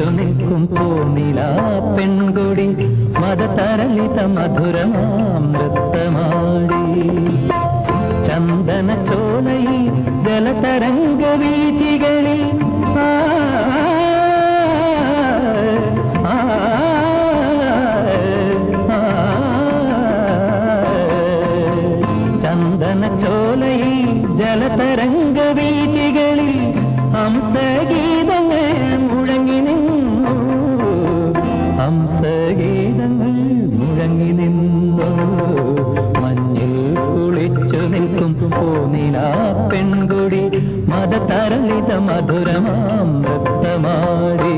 നിൽക്കും പൂനിലാ പെൺകൊടി മദതരളിത മധുരമാം നൃത്തമാടി ചന്ദന ചോലയിൽ ജലതരംഗ വീചികളിൽ ചന്ദന ചോലയിൽ ജലതരംഗ വീചികളിൽ ഹംസഗീതങ്ങൾ മുഴങ്ങി നിന്നു ഹംസഗീതങ്ങൾ മുഴങ്ങി നിന്നു മഞ്ഞിൽ കുളിച്ചു നിൽക്കും പൂനിലാ പെൺകൊടി മദതരളിത മധുരമാം നൃത്തമാടി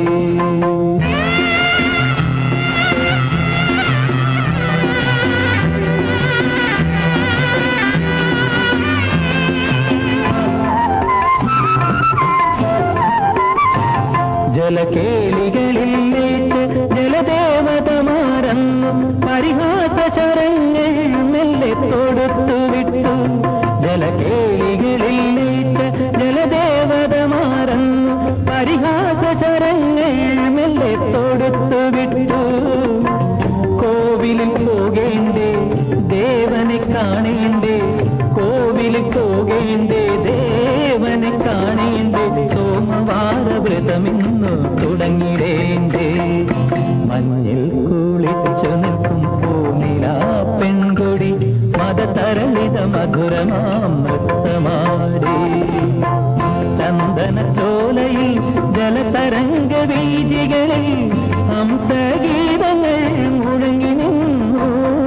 ജലകേളികളിലേറ്റ് ജലദേവതമാരന്നു പരിഹാസ ശരങ്ങൾ മെല്ലെ തൊടുത്തു വിട്ടു ജലകേളികളിലേറ്റ് ജലദേവതമാരന്നു പരിഹാസ ശരങ്ങൾ മെല്ലെ തൊടുത്തു വിട്ടു കോവിലിൽ പോകേണ്ടേ ദേവനെ കാണേണ്ടേ കോവിലിൽ പോകേണ്ടേ ദേവനെ കാണേണ്ടേ സോമവാര വ്രതമിന്നു തുടങ്ങിടേണ്ടേ മഞ്ഞിൽ കുളിച്ചു നിൽക്കും പൂനിലാ പെൺകൊടി മദതരളിത മധുരമാം നൃത്തമാടി ചന്ദന ചോലയിൽ ജലതരംഗ വീചികളിൽ ഹംസഗീതങ്ങൾ മുഴങ്ങി നിന്നു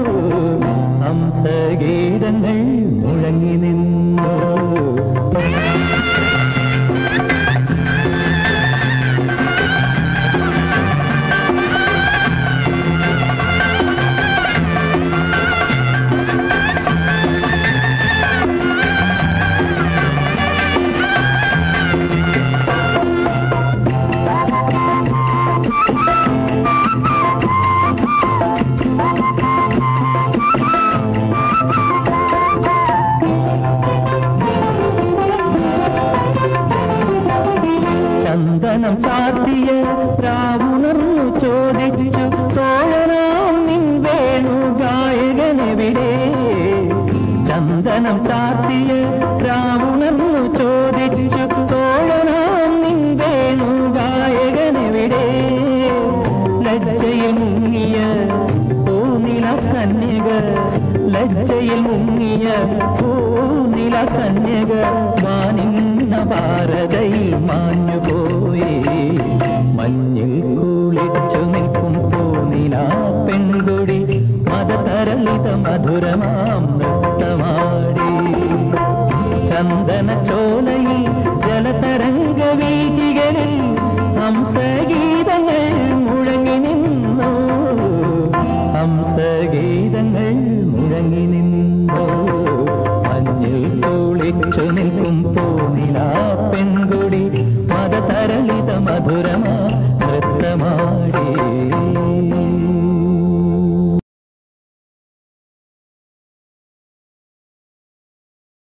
ഹംസഗീതങ്ങൾ മുഴങ്ങി നിന്നു ചന്ദനം ചാർത്തിയ രാവുണർന്നു ചോദിച്ചു തോഴനാം നിൻ വേണു ഗായകനെവിടെ ചന്ദനം ചാർത്തിയ രാവുണർന്നു ചോദിച്ചു തോഴനാം നിൻ വേണു ഗായകനെവിടെ ലജ്ജയിൽ മുങ്ങിയ പൂനില കന്യക ലജ്ജയിൽ മുങ്ങിയ പൂനില കന്യക വാനിന്ന ഭാരതയിൽ മാഞ്ഞുപോയി മഞ്ഞിൽ കുളിച്ചു നിൽക്കും പൂനിലാ പെൺകൊടി മദതരളിത മധുരമാം